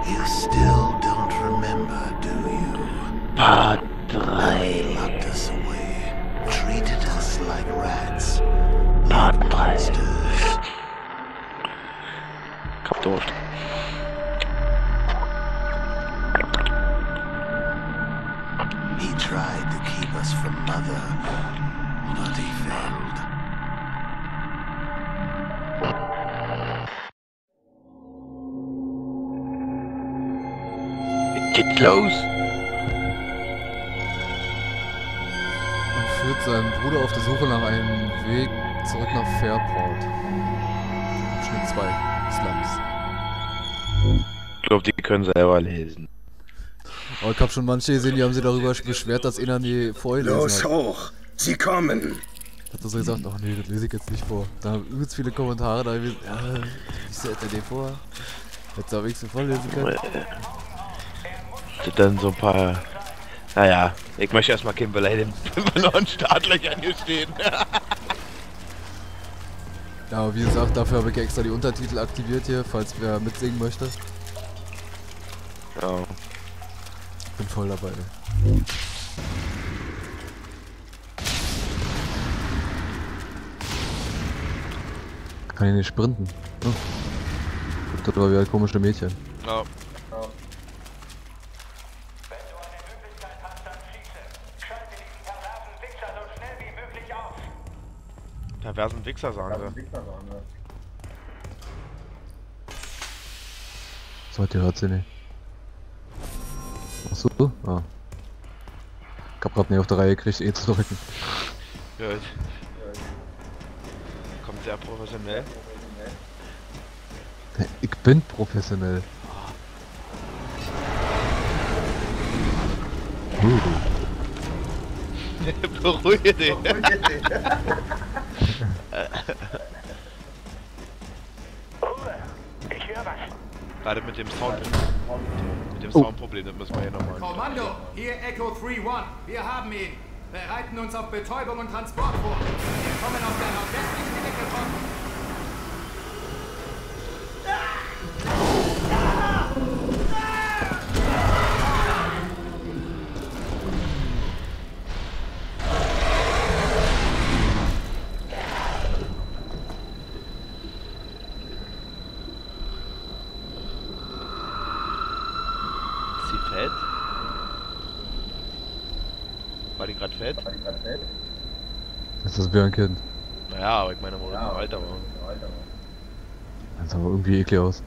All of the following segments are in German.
You still don't remember, do you? Part 3. Locked us away, treated us like rats, Part like 3. monsters. Kapdurft. He tried to keep us from Mother, but he failed. Geht los! Und führt seinen Bruder auf der Suche nach einem Weg zurück nach Fairport. Schnitt 2. Slums. Ich glaube, die können selber lesen. Aber ich habe schon manche gesehen, die haben sich darüber beschwert, dass einer nie vorgelesen Los hat. hoch! Sie kommen! Hat er so gesagt, ach nee, das lese ich jetzt nicht vor. Da haben übelst viele Kommentare da gewesen. Ja, liest der dir vor? Hättest du aber wenigstens vorlesen können. Dann so ein paar... Naja, ich möchte erstmal keinen beleidigen, wenn wir noch ein Startlöchern hier stehen. Ja, aber wie gesagt, dafür habe ich extra die Untertitel aktiviert hier, falls wer mitsingen möchte. Ja. Bin voll dabei. Kann ich nicht sprinten. Oh. Das war wieder komische Mädchen. Ja. Wenn du eine Möglichkeit hast, dann schieße. Schalte diesen perversen Wichser so schnell wie möglich aus. Perversen Wichser, sagen sie. So, die hört sie nicht. Achso? Ah. Ich hab grad nicht auf der Reihe gekriegt, eh zu drücken. Gut. Kommt sehr professionell. Ich bin professionell. Beruhige dich. Ruhe! Ich höre was. Gerade mit dem Sound. Mit dem Soundproblem, das müssen wir hier nochmal. Kommando, hier Echo 3-1. Wir haben ihn. Bereiten uns auf Betäubung und Transport vor. Wir kommen aus der nordwestlichen Ecke von... Ist sie fett? War die gerade fett? Das ist wie ein Kind. Naja, aber ich meine, wo ja, Alter war. Das sah aber irgendwie eklig aus.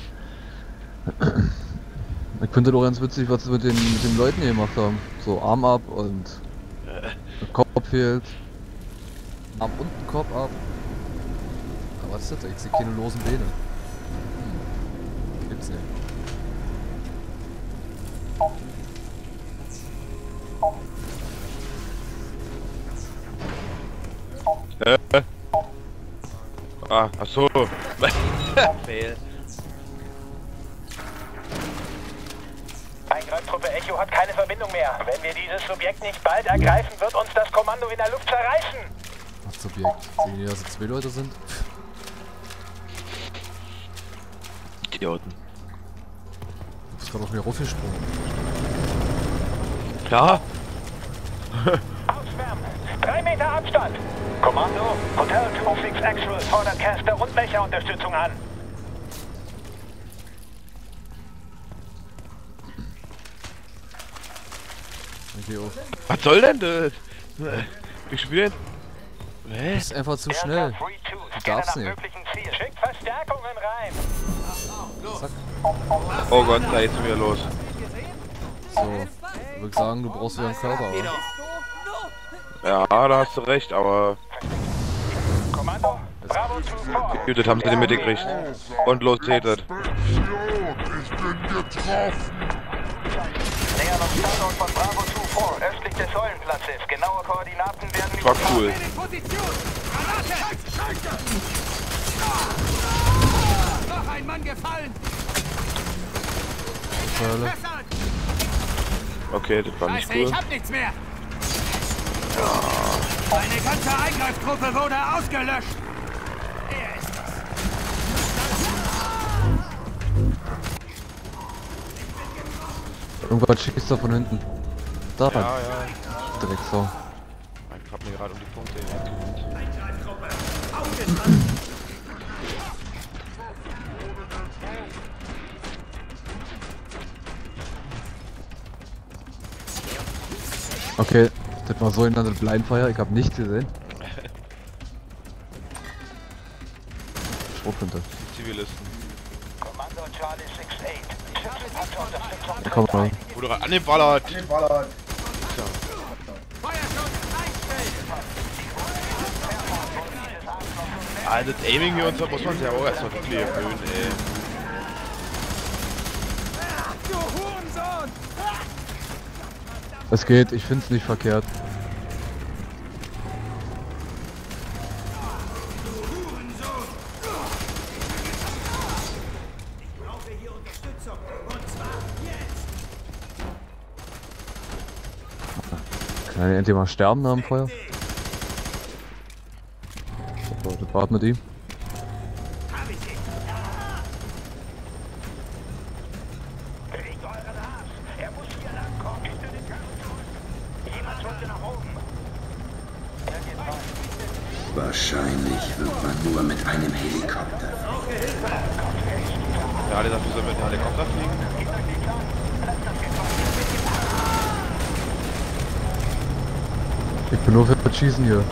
Ich finde doch ganz witzig, was sie mit den Leuten hier gemacht haben. So Arm ab und Kopf fehlt. Arm unten, Kopf ab. Aber was ist das? Ich sehe keine losen Beine. Gibt's nicht. Ach so. Fail. Eingreiftruppe Echo hat keine Verbindung mehr. Wenn wir dieses Subjekt nicht bald ergreifen, wird uns das Kommando in der Luft zerreißen. Was Subjekt? Sehen die, dass es 2 Leute sind? Idioten. Du bist gerade auf mir raufgesprungen. Klar. Auswärmen! 3 Meter Abstand! Kommando, Hotel 26 Actual fordert Caster und Mecha-Unterstützung an. Okay, auf. Was soll denn das? Wie spielen? Das Hä? ist einfach zu schnell. Du darfst nicht. Schickt Verstärkungen rein. Zack. Oh Gott, da geht's wieder los. So. Ich würde sagen, du brauchst wieder einen Körper, oder? Ja, da hast du recht, aber Kommando, Bravo 2-4. gut, das haben sie nicht mitgekriegt. Und los geht das. Näher am Standort von Bravo 2-4, östlich des Säulenplatzes. Genaue Koordinaten werden War cool. Position! Granate! Noch ein Mann gefallen! Hölle. Okay, das war nicht Scheiße, cool. ich hab nichts mehr! Meine ganze Eingreiftruppe wurde ausgelöscht! Er ist das! Irgendwas schießt da von hinten. Da. Ja, ja. Drecksau. Ich hab mir gerade um die Punkte gekümmert. Okay, das war so in der Blindfire, ich hab nichts gesehen. Schrotflinte. Zivilisten. Kommando Charlie 6-8. Charlie hat Unterstützung. Da kommt mal. Wurde an den Ballert. Also das Aiming hier und so muss man sich ja auch erstmal wirklich erhöhen, ey. Es geht, ich find's nicht verkehrt. Kann ich endlich mal sterben nach dem Feuer? So, das war's mit ihm. Bewegt euren Arsch. Er muss hier langkommen. Hinter den Gang. Jemand sollte nach oben. Wahrscheinlich wird man nur mit einem Helikopter. Ja, alle dafür sollen wir mit dem Helikopter fliegen. Ich bin nur für das Schießen hier.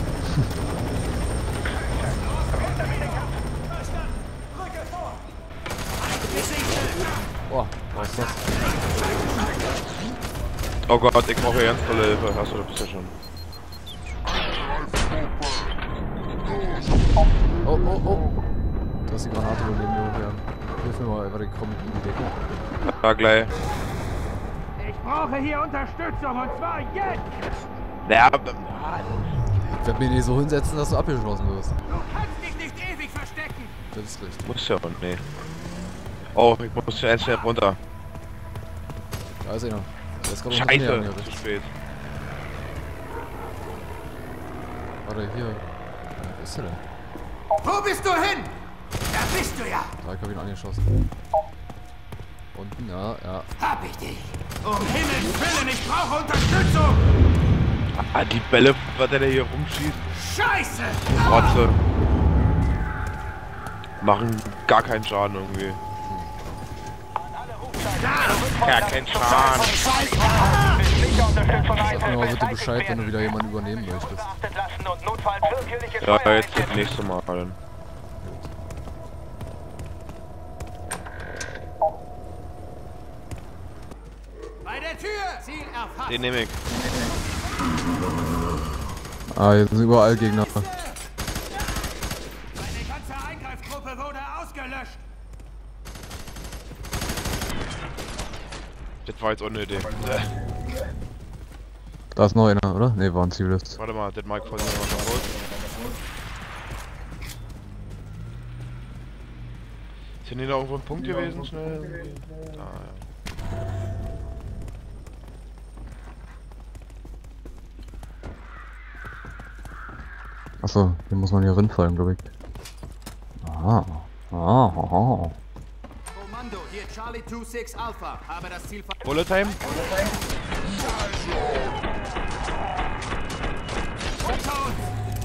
Boah, was ist das? Oh Gott, ich brauche ganz tolle Hilfe. Achso, du bist ja schon. Oh, oh, oh. Da ist die Granate wohl neben mir hochgegangen. Hilf mir mal, warte, ich komm in die Decke. Ja, gleich. Ich brauche hier Unterstützung und zwar jetzt. Ja, Ich werd mich nicht so hinsetzen, dass du abgeschlossen wirst. Du kannst dich nicht ewig verstecken. Das ist richtig. muss ja und nee. Oh, ich muss ja schnell runter. Da ist einer. Jetzt kommt noch Scheiße, näher an mir zu rechts. spät. Warte, hier. Wo ist der denn? Wo bist du hin? Da bist du ja. Da hab ich ihn angeschossen. Unten, ja, ja. Hab ich dich. Um Himmels Willen, ich brauche Unterstützung. Ah, die Bälle, was der hier rumschießt. Scheiße. Rotze. Machen gar keinen Schaden irgendwie. Ja, kein Schaden. Sag mir mal bitte Bescheid, wenn du wieder jemanden übernehmen möchtest. Ja, jetzt das nächste Mal dann. Bei der Tür. Ziel erfasst. Den nehme ich. Ah, hier sind überall Gegner. Meine ganze Eingreiftruppe wurde ausgelöscht. Das war jetzt unnötig. Da ist noch einer, oder? Ne, war ein Zivilist. Warte mal, das Mike vorhin noch mal kurz. Sind hier noch irgendwo ein Punkt gewesen? Schnell. Da, ja. Achso, hier muss man hier rinfallen, glaube ich. Ah. Kommando, hier Charlie 2-6 Alpha. Habe das Ziel Bullet Time? unter uns.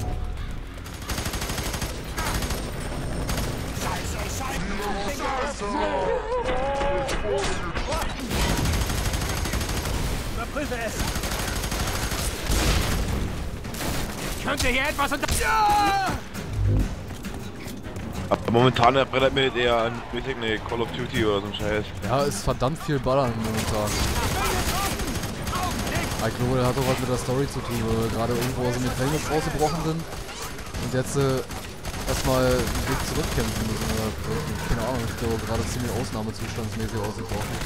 Überprüfe es. Könnte hier etwas unter... Ja! Aber momentan erinnert mich eher an, weiß ich nicht, Call of Duty oder so ein Scheiß. Ja, ist verdammt viel Ballern momentan. Ich glaube, der hat doch was mit der Story zu tun, weil wir gerade irgendwo aus dem Gefängnis rausgebrochen sind und jetzt erstmal den Weg zurückkämpfen müssen. Oder, keine Ahnung, ich glaube gerade ziemlich ausnahmezustandsmäßig ausgebrochen.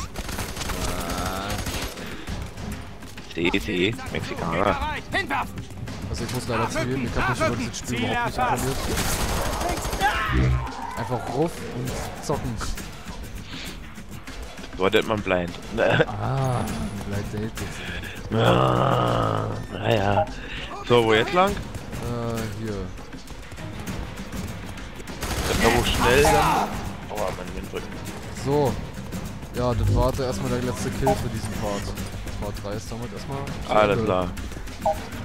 CC, Mexikaner. Hinwerfen. Also ich muss leider zugeben, ich habe mich über dieses Spiel überhaupt nicht informiert. Einfach ruf und zocken. So hat man blind. Ah, Blind Date jetzt. Naja. So, wo jetzt lang? Hier. Das war wo schnell dann. Aua, Mann, den Rücken. So. Ja, das war erstmal der letzte Kill für diesen Part. Part 3 ist damit erstmal. Alles klar.